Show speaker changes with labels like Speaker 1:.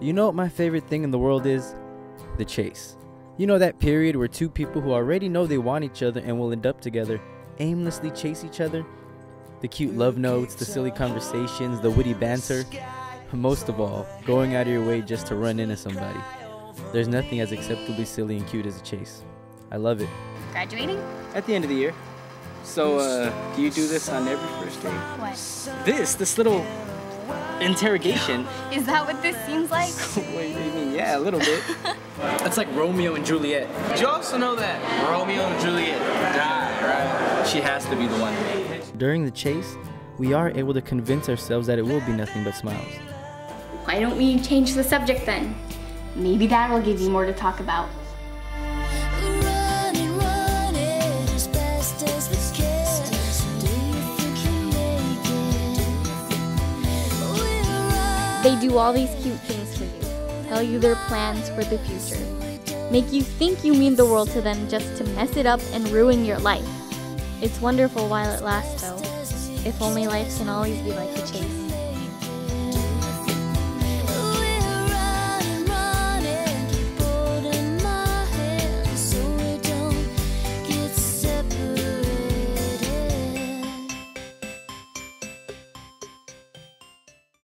Speaker 1: You know what my favorite thing in the world is? The chase. You know that period where two people who already know they want each other and will end up together aimlessly chase each other? The cute love notes, the silly conversations, the witty banter. Most of all, going out of your way just to run into somebody. There's nothing as acceptably silly and cute as a chase. I love it.
Speaker 2: Graduating?
Speaker 3: At the end of the year. So, do you do this on every first date?
Speaker 2: What?
Speaker 3: This little interrogation.
Speaker 2: Is that what this seems like?
Speaker 3: What do you mean? Yeah, a little bit. It's like Romeo and Juliet.
Speaker 4: Did you also know that Romeo and Juliet died, right?
Speaker 3: She has to be the one.
Speaker 1: During the chase, we are able to convince ourselves that it will be nothing but smiles.
Speaker 2: Why don't we change the subject then? Maybe that will give you more to talk about.
Speaker 5: They do all these cute things for you, tell you their plans for the future, make you think you mean the world to them just to mess it up and ruin your life. It's wonderful while it lasts though. If only life can always be like the chase.